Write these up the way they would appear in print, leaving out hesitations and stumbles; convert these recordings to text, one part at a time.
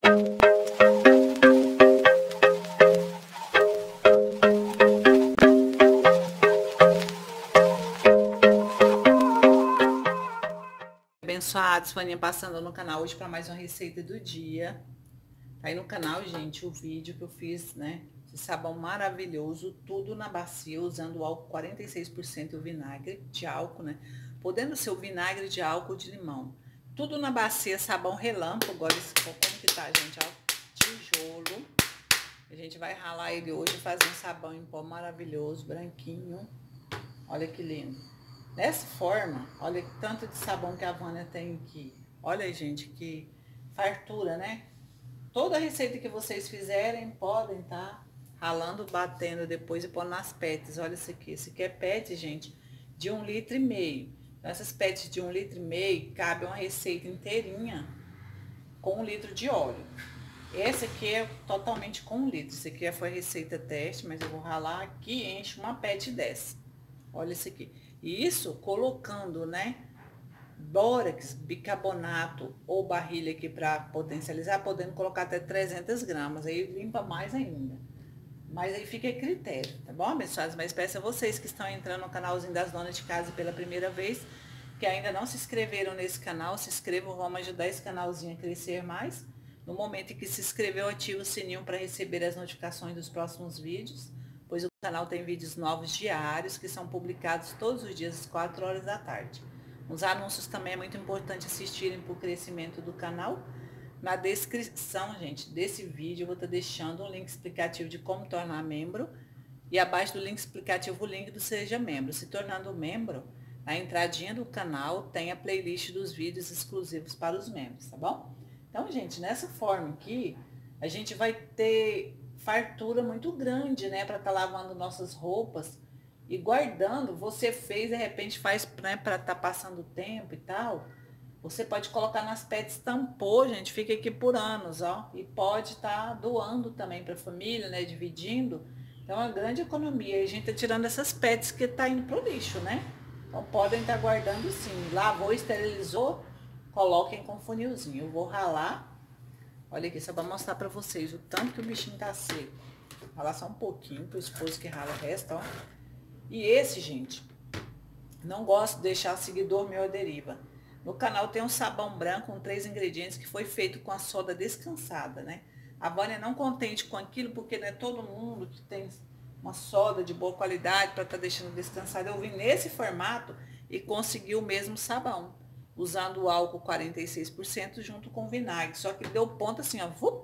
Abençoados, Vaninha passando no canal hoje para mais uma receita do dia. Tá aí no canal, gente, o vídeo que eu fiz, né? Esse sabão maravilhoso, tudo na bacia, usando o álcool 46% e o vinagre de álcool, né? Podendo ser o vinagre de álcool de limão. Tudo na bacia, sabão relâmpago. Olha esse como que tá, gente, ó. Tijolo. A gente vai ralar ele hoje e fazer um sabão em pó maravilhoso, branquinho. Olha que lindo. Dessa forma, olha que tanto de sabão que a Vânia tem aqui. Olha, gente, que fartura, né? Toda receita que vocês fizerem, podem tá ralando, batendo depois e pondo nas pets. Olha isso aqui. Esse aqui é pet, gente, de 1,5 litro. Então, essas pets de 1,5 litro, cabe uma receita inteirinha com 1 litro de óleo. Esse aqui é totalmente com 1 litro. Esse aqui foi a receita teste, mas eu vou ralar aqui e enche uma pet dessa. Olha isso aqui. E isso colocando, né, bórax, bicarbonato ou barrilha aqui para potencializar, podendo colocar até 300 gramas. Aí limpa mais ainda. Mas aí fica a critério, tá bom, abençoados? Mas peço a vocês que estão entrando no canalzinho das donas de casa pela primeira vez, que ainda não se inscreveram nesse canal, se inscrevam, vamos ajudar esse canalzinho a crescer mais. No momento em que se inscreveu, ative o sininho para receber as notificações dos próximos vídeos, pois o canal tem vídeos novos diários que são publicados todos os dias às 4 horas da tarde. Os anúncios também é muito importante assistirem para o crescimento do canal. Na descrição, gente, desse vídeo eu vou estar deixando um link explicativo de como tornar membro e abaixo do link explicativo o link do Seja Membro. Se tornando membro, na entradinha do canal tem a playlist dos vídeos exclusivos para os membros, tá bom? Então, gente, nessa forma aqui, a gente vai ter fartura muito grande, né, para estar lavando nossas roupas e guardando. Você fez, de repente faz, né, para estar passando o tempo e tal. Você pode colocar nas pets tampou, gente, fica aqui por anos, ó. E pode estar doando também para a família, né, dividindo. Então é uma grande economia. E a gente tá tirando essas pets que tá indo pro lixo, né? Então podem estar guardando sim. Lavou, esterilizou, coloquem com funilzinho. Eu vou ralar. Olha aqui, só para mostrar para vocês o tanto que o bichinho tá seco. Ralar só um pouquinho pro esposo que rala o resto, ó. E esse, gente, não gosto de deixar seguidor meu à deriva. No canal tem um sabão branco com 3 ingredientes que foi feito com a soda descansada, né? A Vânia não contente com aquilo, porque não é todo mundo que tem uma soda de boa qualidade para estar deixando descansada. Eu vim nesse formato e consegui o mesmo sabão, usando o álcool 46% junto com o vinagre. Só que deu ponto assim, ó.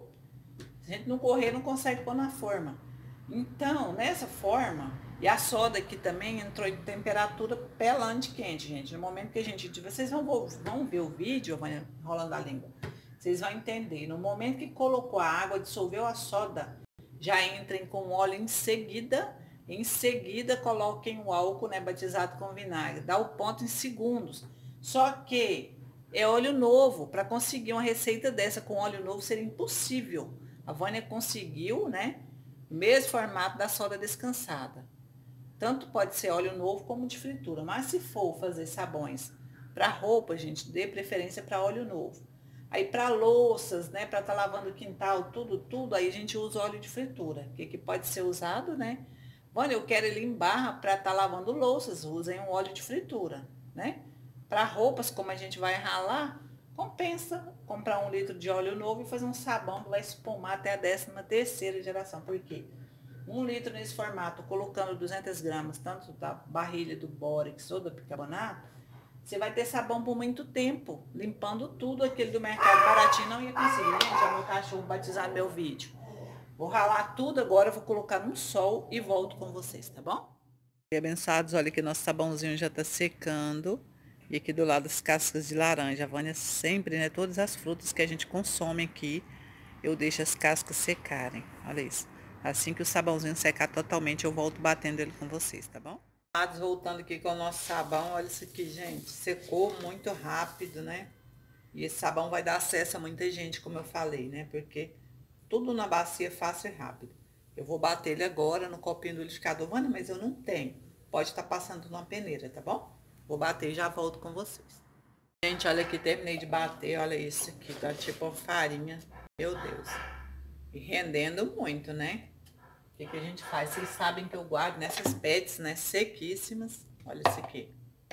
Se a gente não correr, não consegue pôr na forma. Então, nessa forma... E a soda aqui também entrou em temperatura pelante quente, gente. No momento que a gente... Vocês vão ver o vídeo, eu vou enrolando a língua. Vocês vão entender. No momento que colocou a água, dissolveu a soda, já entrem com o óleo em seguida. Em seguida, coloquem o álcool, né, batizado com vinagre. Dá o ponto em segundos. Só que é óleo novo. Para conseguir uma receita dessa com óleo novo seria impossível. A Vânia conseguiu, né? O mesmo formato da soda descansada. Tanto pode ser óleo novo como de fritura. Mas se for fazer sabões para roupa, gente, dê preferência para óleo novo. Aí para louças, né, para estar lavando o quintal, tudo, aí a gente usa óleo de fritura, que pode ser usado, né? Olha, eu quero ele em barra para estar lavando louças, usem um óleo de fritura, né? Para roupas, como a gente vai ralar, compensa comprar 1 litro de óleo novo e fazer um sabão que vai espumar até a 13ª geração. Por quê? 1 litro nesse formato, colocando 200 gramas, tanto da barrilha do bórax ou do bicarbonato, você vai ter sabão por muito tempo, limpando tudo. Aquele do mercado baratinho não ia conseguir. Gente, é meu cachorro batizar meu vídeo. Vou ralar tudo agora, vou colocar no sol e volto com vocês, tá bom? E abençoados, olha que nosso sabãozinho já tá secando. E aqui do lado as cascas de laranja. A Vânia sempre, né, todas as frutas que a gente consome aqui, eu deixo as cascas secarem. Olha isso. Assim que o sabãozinho secar totalmente, eu volto batendo ele com vocês, tá bom? Voltando aqui com o nosso sabão, olha isso aqui, gente. Secou muito rápido, né? E esse sabão vai dar acesso a muita gente, como eu falei, né? Porque tudo na bacia é fácil e rápido. Eu vou bater ele agora no copinho do liquidificador. Mano, mas eu não tenho. Pode estar passando numa peneira, tá bom? Vou bater e já volto com vocês. Gente, olha aqui, terminei de bater. Olha isso aqui, tá tipo uma farinha. Meu Deus. E rendendo muito, né? O que que a gente faz? Vocês sabem que eu guardo nessas pets, né? Sequíssimas. Olha isso aqui.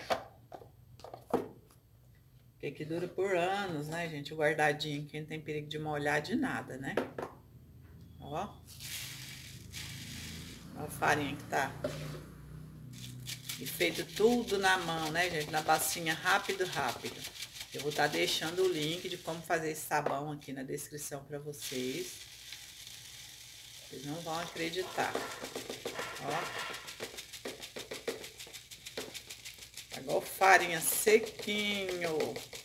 Que dura por anos, né, gente? O guardadinho, que não tem perigo de molhar de nada, né? Ó. Ó a farinha que tá. E feito tudo na mão, né, gente? Na bacinha, rápido, rápido. Eu vou estar deixando o link de como fazer esse sabão aqui na descrição pra vocês. Vocês não vão acreditar. Ó. Tá igual farinha sequinho.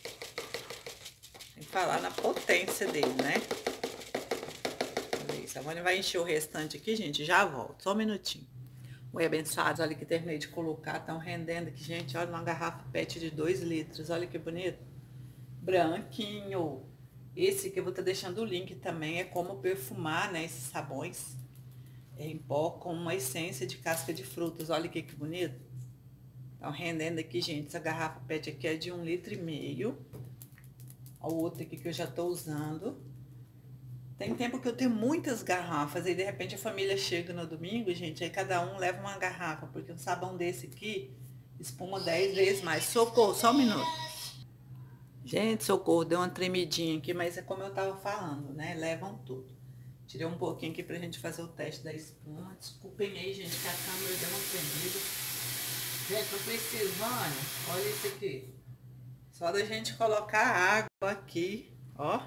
Sem falar na potência dele, né? Olha isso. A Vânia vai encher o restante aqui, gente. Já volto. Só um minutinho. Oi, abençoados. Olha que terminei de colocar. Estão rendendo aqui, gente. Olha uma garrafa PET de 2 litros. Olha que bonito. Branquinho. Esse que eu vou estar deixando o link também. É como perfumar, né? Esses sabões em pó com uma essência de casca de frutas. Olha que bonito. Estão rendendo aqui, gente. Essa garrafa PET aqui é de 1,5 litros. O outro aqui que eu já tô usando. Tem tempo que eu tenho muitas garrafas. E de repente a família chega no domingo, gente. Aí cada um leva uma garrafa. Porque um sabão desse aqui espuma 10 vezes mais. Socorro, só um minuto. Gente, socorro, deu uma tremidinha aqui. Mas é como eu tava falando, né? Levam tudo. Tirei um pouquinho aqui pra gente fazer o teste da espuma. Desculpem aí, gente, que a câmera deu uma tremida. Gente, não precisa, Vânia. Olha isso aqui. Só da gente colocar água aqui, ó.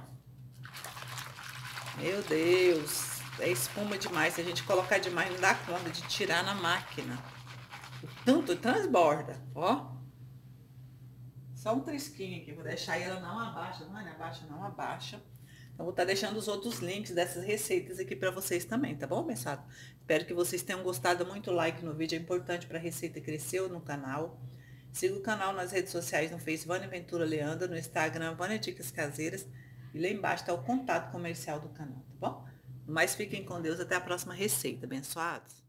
Meu Deus. É espuma demais. Se a gente colocar demais, não dá conta de tirar na máquina. O tanto transborda, ó. Só um trisquinho aqui. Vou deixar ela não abaixa. Vânia, abaixa, não abaixa. Então, vou estar deixando os outros links dessas receitas aqui para vocês também, tá bom, abençoado? Espero que vocês tenham gostado. Muito like no vídeo, é importante para a receita crescer no canal. Siga o canal nas redes sociais, no Facebook, Vânia Ventura Leandra, no Instagram, Vânia Dicas Caseiras. E lá embaixo está o contato comercial do canal, tá bom? No mais, fiquem com Deus. Até a próxima receita, abençoados.